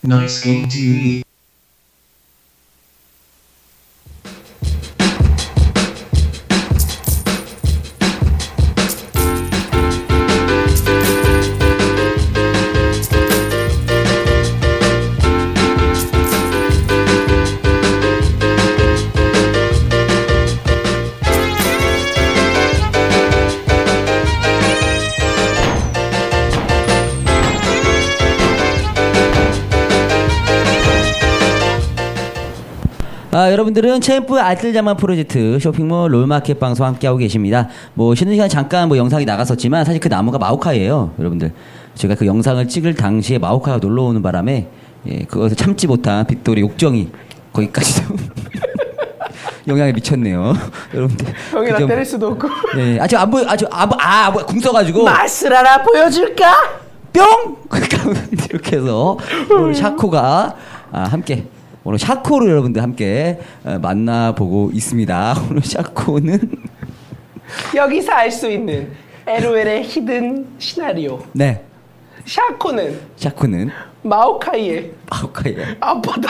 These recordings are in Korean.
Nice Game TV. 여러분들은 챔프 알뜰자만 프로젝트 쇼핑몰 롤마켓 방송 함께하고 계십니다. 뭐 쉬는 시간 잠깐 뭐 영상이 나갔었지만 사실 그 나무가 마오카이예요, 여러분들. 제가 그 영상을 찍을 당시에 마오카이가 놀러 오는 바람에 그것을 참지 못한 빅돌이 욕정이 거기까지도 영향이 미쳤네요, 여러분들. 형이랑 때릴 수도 없고. 네, 아직 안 보여, 궁 써가지고. 맛을 하나 보여줄까? 뿅! 이렇게 해서 오늘 샤코가 함께. 오늘 샤코를 여러분들 함께 만나보고 있습니다. 오늘 샤코는 여기서 알 수 있는 LOL의 히든 시나리오. 네. 샤코는 마오카이의 아빠다.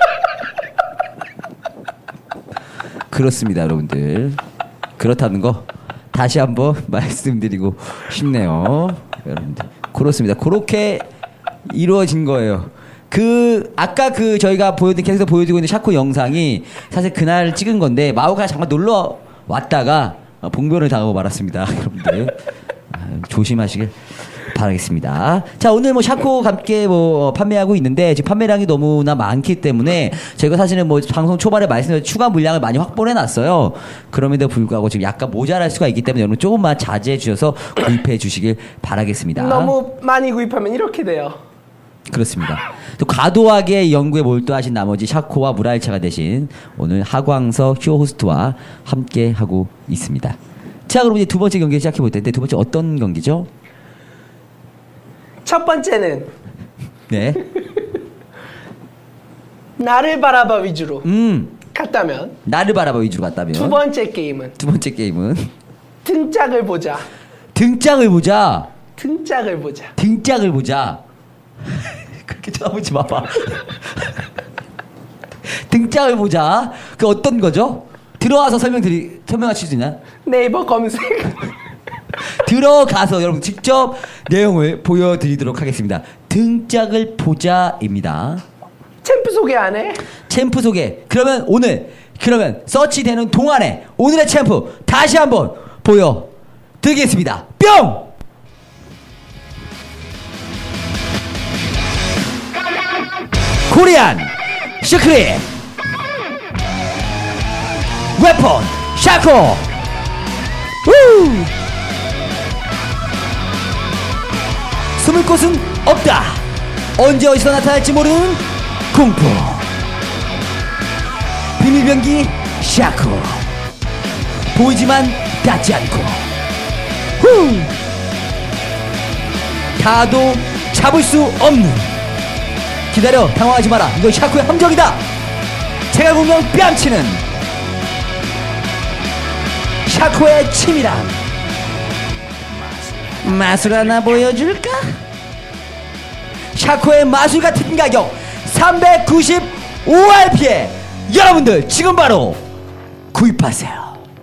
그렇습니다, 여러분들. 그렇다는 거 다시 한번 말씀드리고 싶네요, 여러분들. 그렇습니다. 그렇게 이루어진 거예요. 아까 저희가 계속 보여드리고 있는 샤코 영상이 사실 그날 찍은 건데, 마오카이가 잠깐 놀러 왔다가 봉변을 당하고 말았습니다. 여러분들. 조심하시길 바라겠습니다. 자, 오늘 뭐 샤코 함께 판매하고 있는데, 지금 판매량이 너무나 많기 때문에, 저희가 사실은 방송 초반에 말씀드린 추가 물량을 많이 확보해 놨어요. 그럼에도 불구하고 지금 약간 모자랄 수가 있기 때문에 여러분 조금만 자제해 주셔서 구입해 주시길 바라겠습니다. 너무 많이 구입하면 이렇게 돼요. 그렇습니다. 또 과도하게 연구에 몰두하신 나머지 샤코와 무라일차가 되신 오늘 하광석 휴 호스트와 함께 하고 있습니다. 자, 그럼 이제 두 번째 경기 시작해 볼 텐데, 두 번째 어떤 경기죠? 첫 번째는 네. 나를 바라봐 위주로 갔다면, 나를 바라봐 위주로 갔다면, 두 번째 게임은 등짝을 보자. 그렇게 쳐다보지 마봐. 등짝을 보자. 그 어떤 거죠? 들어와서 설명하실 수 있나요? 네이버 검색. 들어가서 여러분 직접 내용을 보여드리도록 하겠습니다. 등짝을 보자입니다. 챔프 소개 안 해? 챔프 소개. 그러면 서치되는 동안에 오늘의 챔프 다시 한번 보여드리겠습니다. 뿅! 코리안 시크릿 웨폰 샤코. 숨을 곳은 없다. 언제 어디서 나타날지 모르는 공포. 비밀병기 샤코. 보이지만 닿지 않고 다도 잡을 수 없는. 기다려, 당황하지 마라. 이거 샤코의 함정이다. 제가 공명 뺨치는 샤코의 치밀함. 마술 하나 보여줄까? 샤코의 마술 같은 가격 395RP에 여러분들 지금 바로 구입하세요.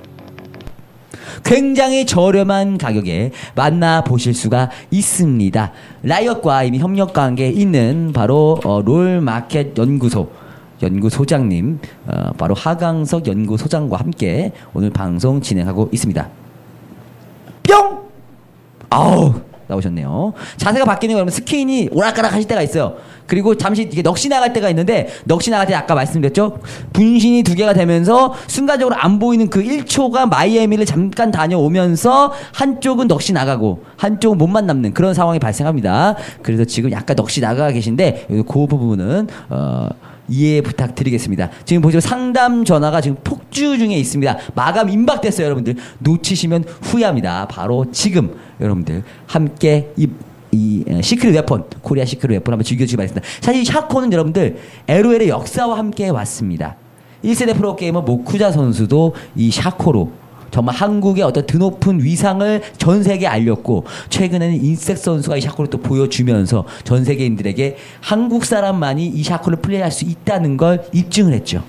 굉장히 저렴한 가격에 만나보실 수가 있습니다. 라이엇과 이미 협력 관계에 있는 바로 롤마켓 연구소장님, 바로 하강석 연구소장과 함께 오늘 방송 진행하고 있습니다. 뿅! 아우, 나오셨네요. 자세가 바뀌는 거, 여러분 스킨이 오락가락 하실 때가 있어요. 그리고 잠시 이게 넋이 나갈 때가 있는데, 넋이 나갈 때 아까 말씀드렸죠? 분신이 두 개가 되면서 순간적으로 안 보이는 그 1초가 마이애미를 잠깐 다녀오면서 한쪽은 넋이 나가고 한쪽은 몸만 남는 그런 상황이 발생합니다. 그래서 지금 약간 넋이 나가 계신데, 그 부분은 이해 부탁드리겠습니다. 지금 보시면 상담 전화가 지금 폭주 중에 있습니다. 마감 임박됐어요, 여러분들. 놓치시면 후회합니다. 바로 지금 여러분들 함께 이 시크릿 웨폰, 코리아 시크릿 웨폰 한번 즐겨주시기 바랍니다. 사실 샤코는 여러분들 LOL의 역사와 함께 왔습니다. 1세대 프로게이머 모쿠자 선수도 이 샤코로 정말 한국의 어떤 드높은 위상을 전 세계에 알렸고 최근에는 인색 선수가 이 샤코를 또 보여주면서 전 세계인들에게 한국 사람만이 이 샤코를 플레이할 수 있다는 걸 입증을 했죠.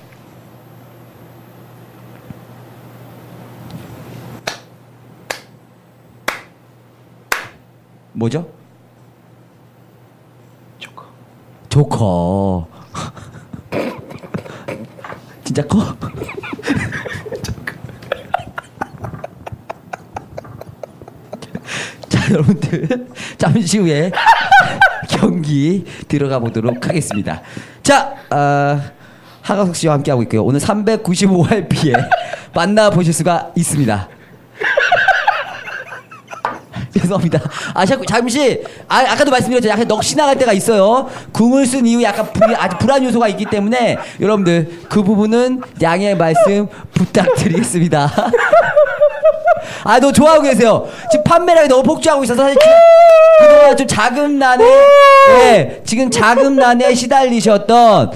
뭐죠? 조커. 진짜 커? 자, 여러분들 잠시 후에 경기 들어가 보도록 하겠습니다. 자, 하강석 씨와 함께하고 있고요. 오늘 395RP에 만나보실 수가 있습니다. 죄송합니다. 잠시, 아까도 말씀드렸죠. 약간 넋이 나갈 때가 있어요. 궁을 쓴 이후 약간 아주 불안 요소가 있기 때문에 여러분들 그 부분은 양해의 말씀 부탁드리겠습니다. 너 좋아하고 계세요. 지금 판매량이 너무 폭주하고 있어서 사실 그동안 좀 자금난에, 네, 지금 자금난에 시달리셨던,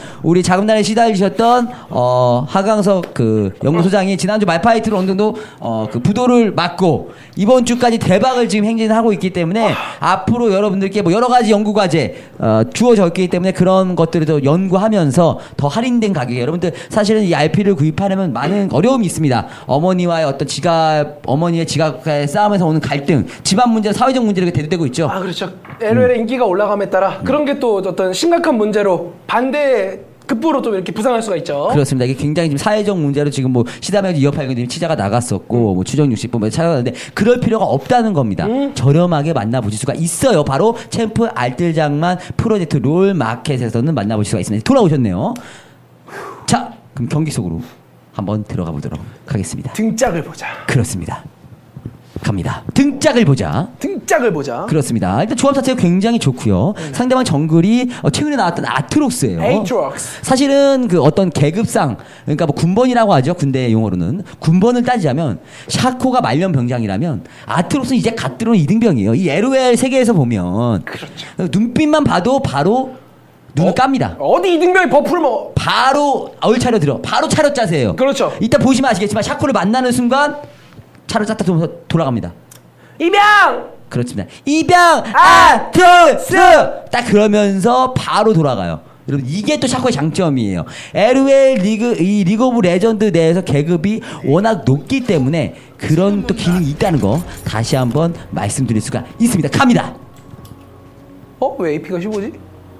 하강석 그 연구소장이 지난주 말파이트로 어느 정도, 그 부도를 맞고, 이번 주까지 대박을 지금 행진하고 있기 때문에, 앞으로 여러분들께 뭐 여러 가지 연구 과제, 주어져 있기 때문에 그런 것들을 더 연구하면서 더 할인된 가격에, 여러분들 사실은 이 RP를 구입하려면 많은 어려움이 있습니다. 어머니와의 어떤 어머니의 지갑과의 싸움에서 오는 갈등, 집안 문제, 사회적 문제를 대두되고 있죠. 그렇죠. LOL의 인기가 올라감에 따라 그런 게 또 어떤 심각한 문제로 반대 급부로 좀 이렇게 부상할 수가 있죠. 그렇습니다. 이게 굉장히 지금 사회적 문제로 지금 뭐 시다메도 2억 8억 취자가 나갔었고 뭐 추정 60분 찾아갔는데 그럴 필요가 없다는 겁니다. 저렴하게 만나보실 수가 있어요. 바로 챔프 알뜰장만 프로젝트 롤 마켓에서는 만나보실 수가 있습니다. 돌아오셨네요. 자, 그럼 경기 속으로 한번 들어가 보도록 하겠습니다. 등짝을 보자. 그렇습니다. 갑니다. 등짝을 보자. 그렇습니다. 일단 조합 자체가 굉장히 좋고요. 상대방 정글이 최근에 나왔던 아트록스예요. 에이트록스. 사실은 그 어떤 계급상, 그러니까 뭐 군번이라고 하죠. 군대 용어로는 군번을 따지자면 샤코가 말년병장이라면 아트록스는 이제 갓 들어온 이등병이에요. 이 LOL 세계에서 보면 그렇죠. 눈빛만 봐도 바로 눈을 깝니다. 어디 이등병이 버프를 먹어? 바로 얼차려 들어. 바로 차렷 자세예요. 그렇죠. 이따 보시면 아시겠지만 샤코를 만나는 순간 차를 짰다 돌아갑니다. 이병! 그렇습니다. 이병! 아트록스! 딱 그러면서 바로 돌아가요. 여러분, 이게 또 샤코의 장점이에요. LOL 리그 오브 레전드 내에서 계급이 워낙 높기 때문에 그런 또 기능이 있다는 거 다시 한번 말씀드릴 수가 있습니다. 갑니다. 왜 AP가 15지?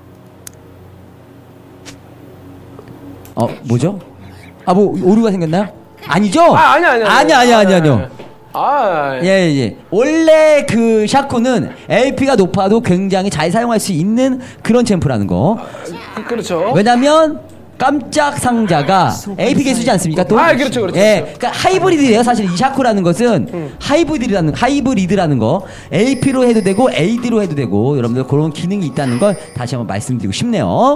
뭐죠? 뭐 오류가 생겼나요? 아니죠? 아니요. 예. 원래 그 샤코는 LP가 높아도 굉장히 잘 사용할 수 있는 그런 챔프라는 거. 그렇죠. 왜냐면 깜짝 상자가 AP 개수지 않습니까? 또? 그렇죠. 예. 그러니까 하이브리드예요. 사실 이 샤코라는 것은 하이브리드라는 거. AP로 해도 되고 AD로 해도 되고 여러분들 그런 기능이 있다는 걸 다시 한번 말씀드리고 싶네요.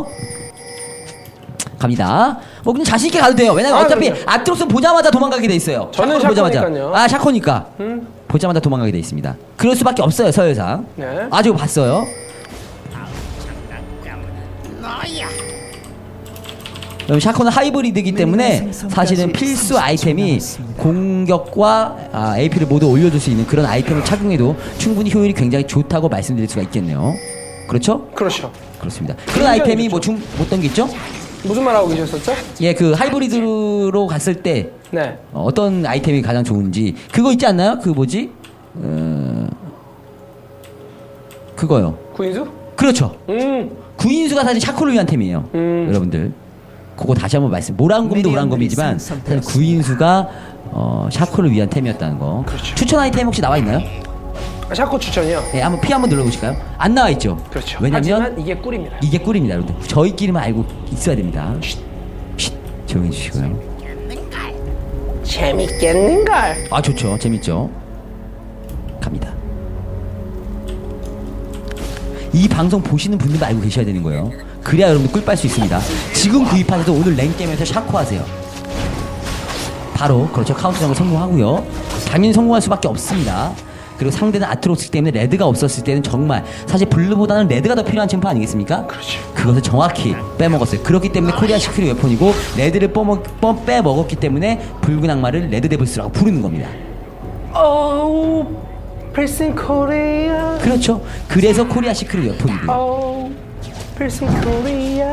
갑니다. 그냥 자신 있게 가도 돼요. 왜냐면 어차피 아트록스 보자마자 도망가게 돼 있어요. 저는 샤코니까요. 샤코니까. 보자마자 도망가게 돼 있습니다. 그럴 수밖에 없어요, 서열상. 네. 아주 봤어요. 샤코는 하이브리드이기 때문에 사실은 필수 아이템이 공격과 AP를 모두 올려줄 수 있는 그런 아이템을 착용해도 충분히 효율이 굉장히 좋다고 말씀드릴 수가 있겠네요. 그렇죠? 그렇습니다. 그런 아이템이 어떤 게 있죠? 무슨 말 하고 계셨었죠? 예, 그 하이브리드로 갔을 때 네. 어떤 아이템이 가장 좋은지 그거 있지 않나요? 그 뭐지? 그거요. 구인수? 그렇죠. 구인수가 사실 샤코를 위한 템이에요. 여러분들 그거 다시 한번 모란검도 모란검이지만 사실 구인수가 샤코를 위한 템이었다는 거. 그렇죠. 추천 아이템 혹시 나와 있나요? 샤코 추천이요? 예, 한번 P 한번 눌러보실까요? 안 나와 있죠. 그렇죠. 왜냐면 하지만 이게 꿀입니다. 여러분들. 저희끼리만 알고 있어야 됩니다. 조용히 해주시고요. 재밌겠는걸? 좋죠. 재밌죠. 갑니다. 이 방송 보시는 분들도 알고 계셔야 되는 거예요. 그래야 여러분들 꿀 빨 수 있습니다. 지금 구입하셔도 오늘 랭게임에서 샤코 하세요. 바로 그렇죠. 카운트장을 성공하고요. 당연히 성공할 수밖에 없습니다. 그리고 상대는 아트록스기 때문에 레드가 없었을 때는 정말 사실 블루보다는 레드가 더 필요한 챔프 아니겠습니까? 그렇죠. 그것을 정확히 빼먹었어요. 그렇기 때문에 코리아 시크릿 웨폰이고 레드를 빼먹었기 때문에 붉은 악마를 레드 데블스라고 부르는 겁니다. 필승 코리아. 그렇죠. 그래서 코리아 시크릿 웨폰이고요. 필승 코리아.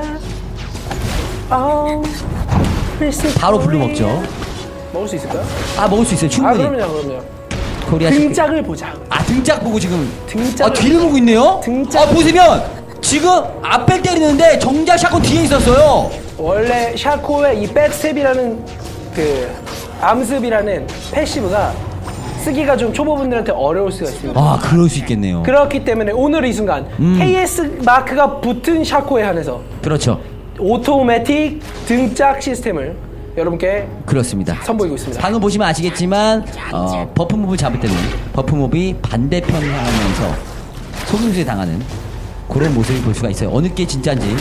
필승 바로 블루 먹죠. 먹을 수 있을까요? 먹을 수 있어요. 충분히. 그럼요. 코리아 등짝을 보자. 등짝 보고 지금. 등짝을 뒤를 보고 있네요. 보시면 지금 앞에 때리는데 정작 샷건 뒤에 있었어요. 원래 샤코의 이 백스텝이라는 그 암습이라는 패시브가 쓰기가 좀 초보분들한테 어려울 수가 있습니다. 그럴 수 있겠네요. 그렇기 때문에 오늘 이 순간 KS 마크가 붙은 샤코에 한해서 그렇죠. 오토매틱 등짝 시스템을 여러분께 그렇습니다. 선보이고 있습니다. 방금 보시면 아시겠지만 버프몹을 잡을 때는 버프몹이 반대편 향하면서 속임수에 당하는 그런 모습을 볼 수가 있어요. 어느 게 진짜인지.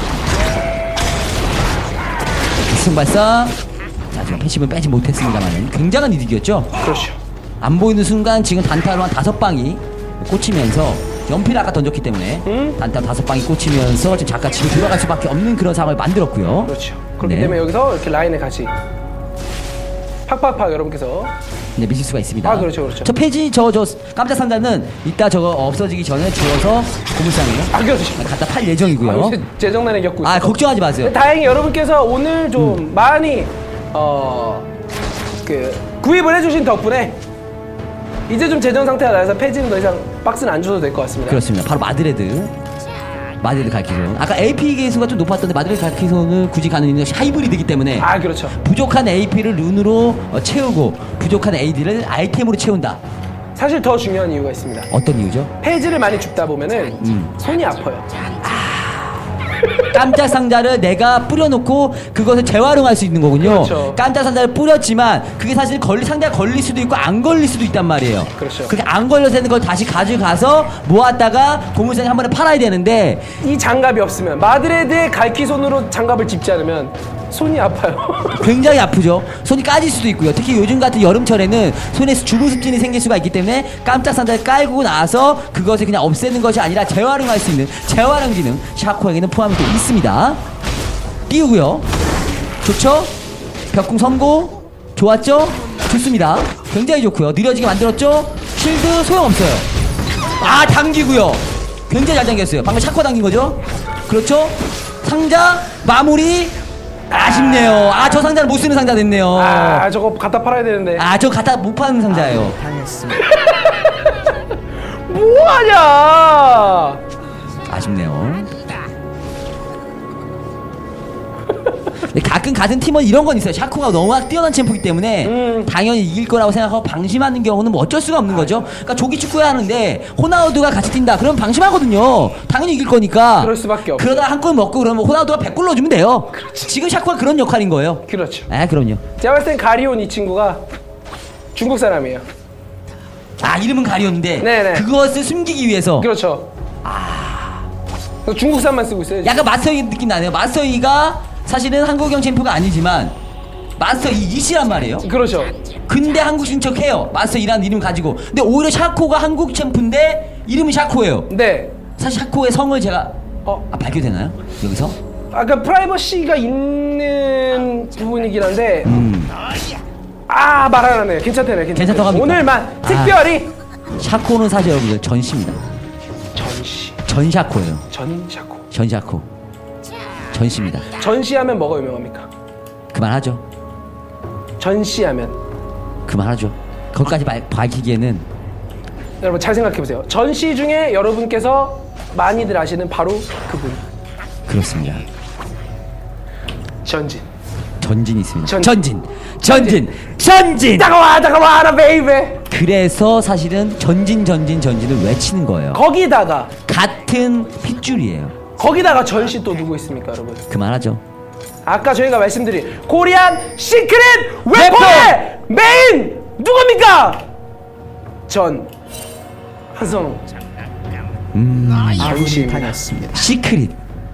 기승발사. 자, 지금 패시브는 빼지 못했습니다만 굉장한 이득이었죠. 그렇죠. 안 보이는 순간 지금 단타로 한 5방이 꽂히면서 연필 아까 던졌기 때문에 단타로 5방이 꽂히면서 지금 잠깐 집에 들어갈 수밖에 없는 그런 상황을 만들었고요. 그렇죠. 그렇기 때문에 여기서 이렇게 라인에 같이 팍팍팍 여러분께서 미실 수가 있습니다. 그렇죠. 저 페이지 저 깜짝 상자는 이따 저거 없어지기 전에 주워서 고물상에 그렇죠. 갖다 팔 예정이고요. 재정난에 겪고 있어요. 걱정하지 마세요. 다행히 여러분께서 오늘 좀 많이 구입을 해주신 덕분에 이제 좀 재정 상태가 나서 페이지는 더 이상 박스는 안 줘도 될 것 같습니다. 그렇습니다. 바로 마드레드 갈키손. 아까 AP 개수가 좀 높았던데 마드레드 갈키손을 굳이 가는 이유는 하이브리드이기 때문에 그렇죠. 부족한 AP를 룬으로 채우고 부족한 AD를 아이템으로 채운다. 사실 더 중요한 이유가 있습니다. 어떤 이유죠? 페이지를 많이 줍다 보면은 손이 아파요. 깜짝 상자를 내가 뿌려놓고 그것을 재활용할 수 있는 거군요. 그렇죠. 깜짝 상자를 뿌렸지만 그게 사실 상자가 걸릴 수도 있고 안 걸릴 수도 있단 말이에요. 그렇죠. 그렇게 안 걸려서 되는 걸 다시 가져가서 모았다가 고물상에 한 번에 팔아야 되는데 이 장갑이 없으면 마드레드의 갈키손으로 장갑을 짚지 않으면 손이 아파요. 굉장히 아프죠. 손이 까질 수도 있고요. 특히 요즘 같은 여름철에는 손에 죽은 습진이 생길 수가 있기 때문에 깜짝 상자를 깔고 나서 그것을 그냥 없애는 것이 아니라 재활용할 수 있는 재활용 기능 샤코에게는 포함이 되어 있습니다. 띄우고요. 좋죠? 벽궁 성공. 좋았죠? 좋습니다. 굉장히 좋고요. 느려지게 만들었죠? 쉴드 소용없어요. 당기고요. 굉장히 잘 당겼어요. 방금 샤코 당긴 거죠? 그렇죠? 상자 마무리. 아쉽네요. 저 상자는 못 쓰는 상자 됐네요. 저거 갖다 팔아야 되는데. 저 갖다 못 파는 상자예요. 당했습니다. 뭐하냐? 아쉽네요. 가끔 같은 팀원 이런 건 있어요. 샤코가 너무 뛰어난 챔프이기 때문에 당연히 이길 거라고 생각하고 방심하는 경우는 뭐 어쩔 수가 없는 거죠. 그러니까 조기 축구야 하는데 호나우두가 같이 뛴다. 그럼 방심하거든요. 당연히 이길 거니까. 그럴 수밖에 없어요. 그러다 한 골 먹고 그러면 호나우두가 100골 넣어주면 돼요. 그렇지. 지금 샤코가 그런 역할인 거예요. 그렇죠. 그럼요. 제가 봤을 땐 가리온 이 친구가 중국 사람이에요. 이름은 가리온인데 네네. 그것을 숨기기 위해서. 그렇죠. 중국산만 쓰고 있어요. 약간 마스터이 느낌 나네요. 마스터이가 사실은 한국형 챔프가 아니지만 마스터 이씨란 말이에요. 그렇죠. 근데 한국 신척해요. 마스터 이라는 이름 가지고. 근데 오히려 샤코가 한국 챔프인데 이름은 샤코예요. 네. 사실 샤코의 성을 제가 밝혀되나요? 여기서? 아까 프라이버시가 있는 부분이긴 한데 말 안 하네. 괜찮다네. 괜찮다고 합니까? 오늘만 특별히 샤코는 사실 여러분들 전시입니다. 전샤코예요. 전샤코. 전샤코. 전시입니다. 전시하면 뭐가 유명합니까? 그만하죠. 전시하면 그만하죠. 거기까지 밝히기에는 여러분 잘 생각해보세요. 전시 중에 여러분께서 많이들 아시는 바로 그분. 그렇습니다. 전진. 전진이 있습니다. 전진. 다가와라 베이베. 그래서 사실은 전진을 외치는 거예요. 거기다가 같은 핏줄이에요. 거기다가 전시 또 누구 있습니까, 여러분? 그만하죠. 아까 저희가 말씀드린 코리안 시크릿 웨폰의 메인 누굽니까? 전 한성우. 아군이 당했습니다. 시크릿.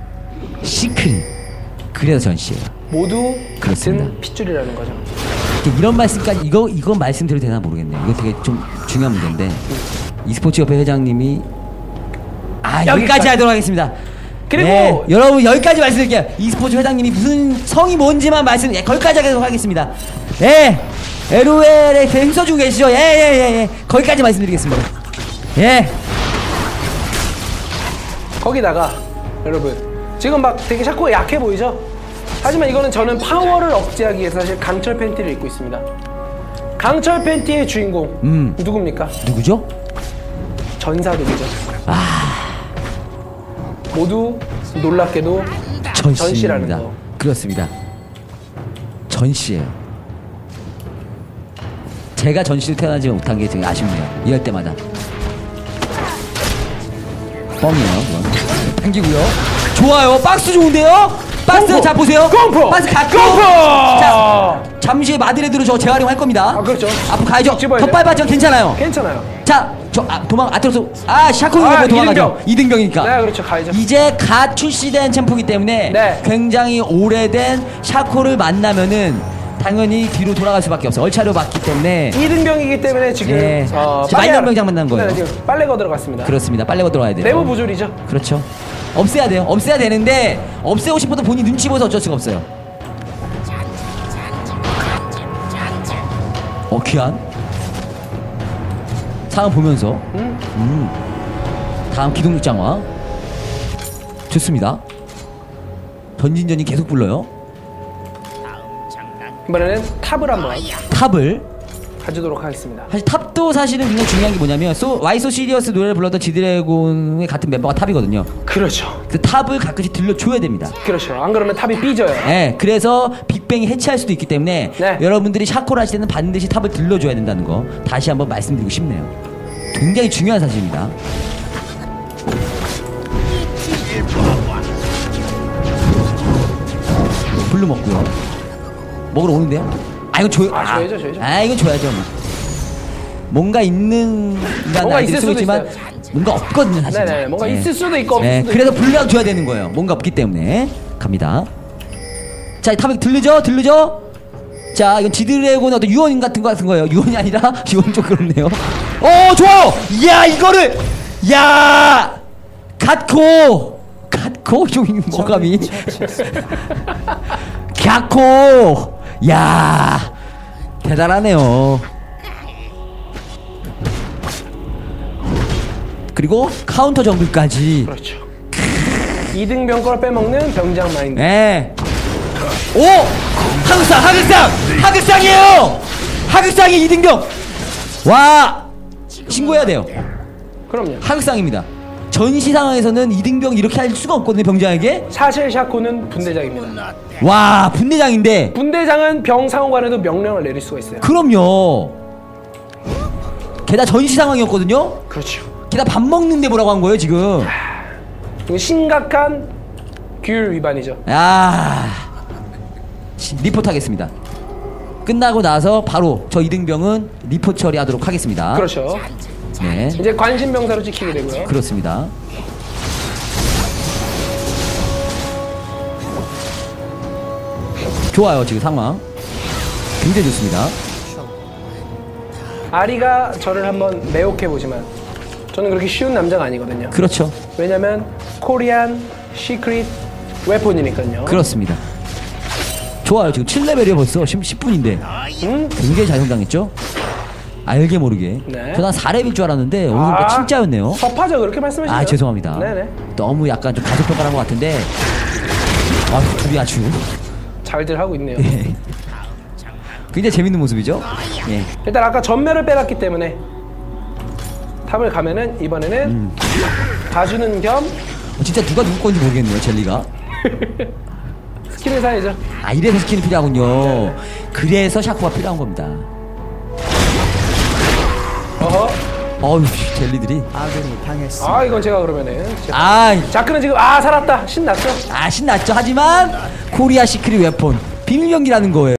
그래서 전시예요. 모두 그렇습니다. 같은 핏줄이라는 거죠. 이런 말씀까지 이건 말씀드려도 되나 모르겠네요. 이거 되게 좀 중요한 문제인데 e스포츠 협회 회장님이 여기까지 하도록 하겠습니다. 그리고 네, 여러분 여기까지 말씀드릴게요. e스포츠 회장님이 무슨 성이 뭔지만 거기까지 하도록 하겠습니다. 예, LOL에 행사주고 계시죠? 예. 거기까지 말씀드리겠습니다. 예. 거기다가 여러분 지금 막 되게 샤코가 약해 보이죠? 하지만 이거는 저는 파워를 억제하기 위해서 사실 강철 팬티를 입고 있습니다. 강철 팬티의 주인공 누굽니까? 누구죠? 전사독이죠. 모두 놀랍게도 전씨라는 거. 그렇습니다. 전씨예요. 제가 전씨로 태어나지 못한 게 되게 아쉽네요. 이럴 때마다. 뻥이에요. 그건. 당기고요. 좋아요. 박스 좋은데요? 박스 공포. 자 보세요. 공포. 박스 갖고. 공포. 자 잠시 마드레드로 저 재활용할 겁니다. 그렇죠. 앞으로 가야죠. 덧밟았죠. 괜찮아요. 괜찮아요. 자, 도망 아트로스 샤코가 도망가죠. 이등병이니까. 네, 그렇죠. 가야죠. 이제 갓 출시된 챔프이기 때문에 네. 굉장히 오래된 샤코를 만나면은 당연히 뒤로 돌아갈 수밖에 없어. 얼차려 봤기 때문에. 이등병이기 때문에 지금 네. 말년병장 만난 거예요. 네, 지금 빨래거 들어갔습니다. 그렇습니다. 빨래거 들어가야 돼요. 내부 부조리죠. 그렇죠. 없애야 돼요. 없애야 되는데 없애고 싶어도 본인 눈치 보여서 어쩔 수가 없어요. 귀한 상황 보면서 다음 기동력 장화 좋습니다. 전진전이 계속 불러요. 이번에는 탑을 한번 탑을 가지도록 하겠습니다. 사실 탑도 사실은 굉장히 중요한 게 뭐냐면 와이 소 시리어스 노래를 불렀던 지드래곤의 같은 멤버가 탑이거든요. 그렇죠. 그 탑을 가끔씩 들려줘야 됩니다. 그렇죠. 안 그러면 탑이 삐져요. 네, 그래서 빅뱅이 해체할 수도 있기 때문에 네. 여러분들이 샤코를 하실 때는 반드시 탑을 들려줘야 된다는 거 다시 한번 말씀드리고 싶네요. 굉장히 중요한 사실입니다. 블루 먹고요. 먹으러 오는데요? 이건 줘야죠. 이건 줘야죠. 뭔가 있는 뭔가 있을 수도 있지만 뭔가 없거든요, 사실. 네네. 뭔가 있을 수도 있고 없을 수도 그래서 블루랑 줘야 되는 거예요. 뭔가 없기 때문에 갑니다. 자, 탑에 들르죠. 자, 이건 지드래곤 어떤 유언 같은 거예요. 유언이 아니라 유언 좀 그렇네요. 좋아요. 이야, 이거를 갓코 좀 뭐감이 갓코 대단하네요. 그리고 카운터 정글까지. 그렇죠. 2등병 걸 빼먹는 병장 마인드. 네. 하극상이에요. 하극상이 2등병. 와, 신고해야 돼요. 그럼요. 하극상입니다. 전시 상황에서는 2등병 이렇게 할 수가 없거든요, 병장에게. 사실 샤코는 분대장입니다. 와, 분대장인데. 분대장은 병 상호간에도 명령을 내릴 수가 있어요. 그럼요. 게다가 전시 상황이었거든요. 그렇죠. 게다가 밥 먹는데 뭐라고 한 거예요, 지금. 이거 심각한 규율 위반이죠. 리포트 하겠습니다. 끝나고 나서 바로 저 2등병은 리포트 처리하도록 하겠습니다. 그렇죠. 네. 이제 관심병사로 찍히게 되고요. 그렇습니다. 좋아요, 지금 상황. 굉장히 좋습니다. 아리가 저를 한번 매혹해보지만 저는 그렇게 쉬운 남자가 아니거든요. 그렇죠. 왜냐면 코리안 시크릿 웨폰이니까요. 그렇습니다. 좋아요. 지금 7레벨이요 벌써. 10분인데 굉장히 잘 성장했죠? 알게 모르게. 네. 저는 한 4렙일 줄 알았는데 오늘 보니까 진짜였네요. 섭하죠. 그렇게 말씀하시죠. 죄송합니다. 네네. 너무 약간 좀 가족평가를 한 것 같은데 둘이 아주 잘들 하고 있네요. 굉장히 재밌는 모습이죠? 예. 일단 아까 전멸을 빼놨기 때문에 탑을 가면은 이번에는 봐주는 겸 진짜 누가 누구 건지 모르겠네요, 젤리가. 스킬을 사야죠. 이래서 스킬이 필요하군요. 그래서 샤코가 필요한 겁니다. 어허. 젤리들이. 이건 제가 그러면은 아, 자크는 지금 살았다. 신났죠? 신났죠. 하지만 코리아 시크릿 웨폰 비밀병기라는 거예요.